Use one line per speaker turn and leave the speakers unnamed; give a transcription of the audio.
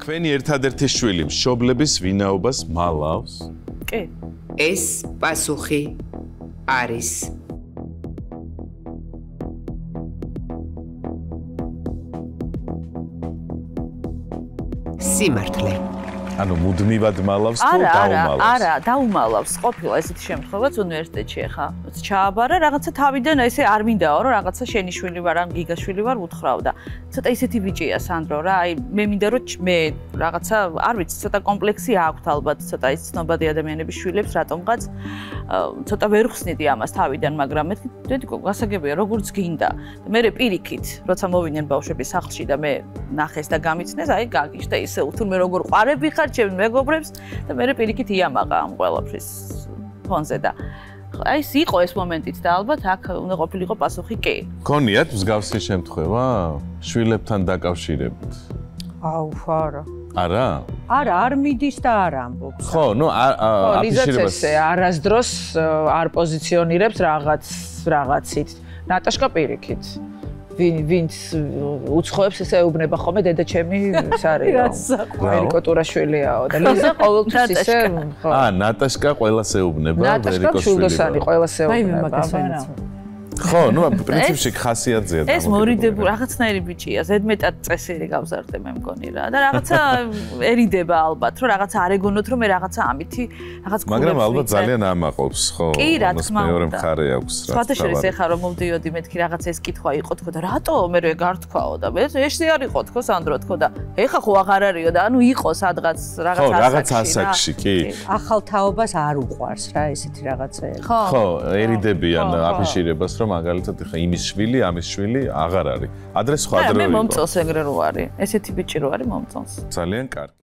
თქვენი ერთადერთი შვილი მშობლების ვინაობას მალავს?
კი.
ეს პასუხი არის. სიმართლე.
ანუ მუდმივად მალავს თუ დაუმალავს?
არა, დაუმალავს. ყოფილა ესეთი შემთხვევაც უნივერსიტეტში ახლა. ჩააბარა რაღაცა თავიდან ესე არ მინდაო რომ რაღაცა შენი შვილი ვარ ან გიგაშვილი ვარ უთხრავდა. ცოტა ისეთი ბიჭია სანდრო რა, აი მე მინდა რომ მე რაღაცა არ ვიცი, ცოტა კომპლექსი აქვს ალბათ, ცოტა ის ცნობადი ადამიანების შვილებს რატომღაც ცოტა ვერ ხსნიდი ამას თავიდან, მაგრამ მე გასაგებია როგორც გინდა. მე პირიქით, როცა მოვიდნენ ბავშვები სახლში და მე ნახეს და გამიცნეს, აი გაგიშ და ისე უთურ მე როგორ ყვარები ხარ ჩემ მეგობრებს და მე პირიქით იამაყა ამ ყველაფრის ფონზე და აი ის იყო ეს მომენტიც და ალბათ აქ უნდა ყოფილიყო პასუხი კი.
გქონიათ მსგავსი შემთხვევა შვილებთან დაკავშირებით?
აუ, არა.
არა?
არა, არ მიდის და არ ამბობს.
ხო, ნუ აფიშირებას
ესე არასდროს არ პოზიციონირებს რაღაცით. ნატაშკა პირიქით. ვინც უცხოებს ესე ეუბნება ხოლმე დედა ჩემი ის არის ვერიკოტურაშვილიაო და ლიზა ყოველთვის ისე ხო
ნატაშკა ყველას ეუბნება ვერიკოტურაშვილია
ნატაშკა შულდოსანი ყველას ეუბნება
ხო ნუ პრინციპში ხასიათზეა
ეს მორიდებულ რაღაცნაირი ბიჭია ზედმეტად წესიერი გავზარდე მე მგონი რა და რაღაცა ერიდება ალბათ რომ რაღაცა არ ეგონოთ რომ მე რაღაცა ამითი რაღაც კულებს
მაგრამ ალბათ ძალიან ამაყობს ხო
კი რა თქმა უნდა
მეორე მხარე აქვს რა
სხვადასხვა ეხა რომ მოვდიოდი მეთქი რაღაცა ეს კითხვა იყო თქო და რატო მე არ თქვაო და მე ესე არ იყო თქო სანდრო თქო და ეხა ხო აღარ არისო და ანუ იყო სადღაც
რაღაც ასაკში კი
ახალ თაობას არ უყვარს რა ესეთი რაღაცები
ხო ერიდებიან აფიშირებას რომ მაგალითად ხა იმის შვილი, ამის შვილი აღარ არის. ადრე სხვა დრო იყო.
მე მომწონს ეგრე რო არის. ესეთი ბიჭი რო არის მომწონს.
ძალიან კარგი.